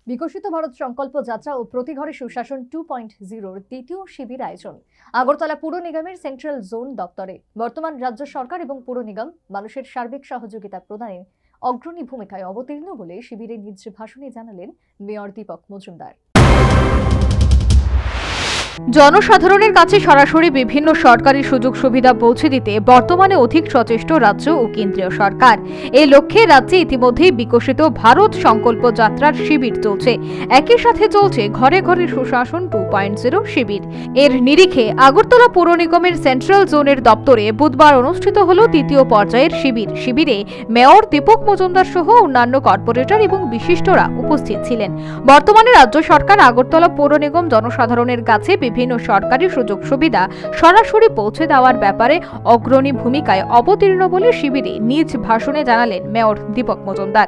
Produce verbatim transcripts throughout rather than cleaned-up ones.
বিকশিত ভারত সংকল্প যাত্রা ও প্রতি ঘরে সুশাসন টু পয়েন্ট জিরোর দ্বিতীয় শিবির আয়োজন আগরতলা পুর নিগমের সেন্ট্রাল জোন দপ্তরে। বর্তমান রাজ্য সরকার এবং পুর নিগম মানুষের সার্বিক সহযোগিতা প্রদানে অগ্রণী ভূমিকায় অবতীর্ণ বলে শিবিরে নিজ ভাষণে জানালেন মেয়র দীপক মজুমদার। জনসাধারণের কাছে সরাসরি বিভিন্ন সরকারি সুযোগ সুবিধা পৌঁছে দিতে বর্তমানে অধিক সচেষ্ট রাজ্য ও কেন্দ্রীয় সরকার। এই লক্ষ্যে রাজ্যে ইতিমধ্যেই বিকশিত ভারত সংকল্প যাত্রার শিবির চলছে। একই সাথে চলছে ঘরে ঘরে সুশাসন টু পয়েন্ট জিরো শিবির। এর নিরিখে আগরতলা পৌর নিগমের সেন্ট্রাল জোনের দপ্তরে বুধবার অনুষ্ঠিত হল দ্বিতীয় পর্যায়ের শিবির। শিবিরে মেয়র দীপক মজুমদার সহ অন্যান্য কর্পোরেটর এবং বিশিষ্টরা উপস্থিত ছিলেন। বর্তমানে রাজ্য সরকার আগরতলা পৌর নিগম জনসাধারণের কাছে বিভিন্ন সরকারি সুযোগ সুবিধা সরাসরি পৌঁছে দেওয়ার ব্যাপারে অগ্রণী ভূমিকায় অবতীর্ণ বলে শিবিরে নিজ ভাষণে জানালেন মেয়র দীপক মজুমদার।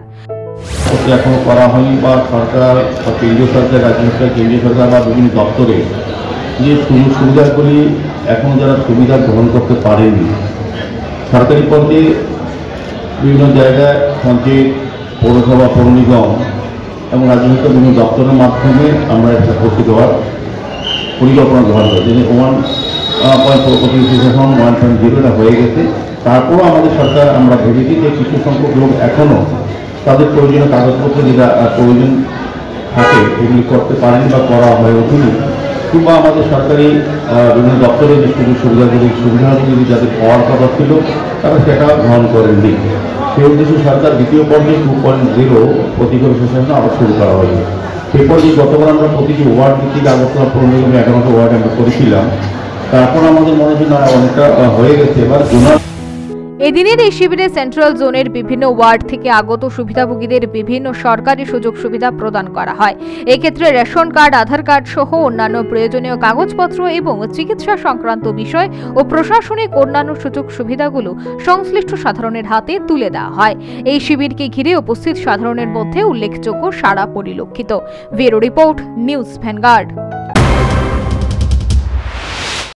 এখনো করা হয়নি বা সরকার বা কেন্দ্রীয় সরকার রাজ্য সরকার কেন্দ্রীয় সরকার বা বিভিন্ন দপ্তরে যে সুযোগ সুবিধাগুলি এখনো যারা সুবিধা গ্রহণ করতে পারেনি, সরকারি পর্যায়ে বিভিন্ন জায়গায় পঞ্চায়েত, পৌরসভা, পৌর নিগম এবং রাজ্য সরকার বিভিন্ন দপ্তরের মাধ্যমে আমরা একটা ভর্তি দেওয়ার পরিকল্পনা গ্রহণ করে যে ওয়ান পয়েন্ট সুশাসন ওয়ান পয়েন্ট জিরোটা হয়ে গেছে। তারপরও আমাদের সরকার আমরা ভেবেছি যে কিছু সংখ্যক লোক এখনও তাদের প্রয়োজনীয় কাগজপত্র যেটা প্রয়োজন থাকে এগুলি করতে পারেনি বা করা হয়ে ওঠেনি, কিংবা আমাদের সরকারি বিভিন্ন দপ্তরে যে সুযোগ সুবিধাগুলি সুবিধাগুলি যাদের পাওয়ার কথা ছিল তারা সেটা গ্রহণ করেননি। সেই উদ্দেশ্যে সরকার দ্বিতীয় পর্যায়ে টু পয়েন্ট জিরো প্রতিকূল সুশাসন আবার শুরু করা হয়েছে। সেই পর্যায়ে গতবার আমরা প্রতিটি ওয়ার্ড ভিত্তিক আগরতলা পৌর নিগমে এগারোটা ওয়ার্ড আমরা করেছিলাম। তারপর আমাদের মনে হয় না অনেকটা হয়ে গেছে। এবার জোনাল এদিনের এই শিবিরে সেন্ট্রাল জোনের বিভিন্ন ওয়ার্ড থেকে আগত সুবিধাভোগীদের বিভিন্ন সরকারি সুযোগ সুবিধা প্রদান করা হয়। এক্ষেত্রে রেশন কার্ড, আধার কার্ড সহ অন্যান্য প্রয়োজনীয় কাগজপত্র এবং চিকিৎসা সংক্রান্ত বিষয় ও প্রশাসনিক অন্যান্য সুযোগ সুবিধাগুলো সংশ্লিষ্ট সাধারণের হাতে তুলে দেওয়া হয়। এই শিবিরকে ঘিরে উপস্থিত সাধারণের মধ্যে উল্লেখযোগ্য সাড়া পরিলক্ষিত। Bureau report, news vanguard.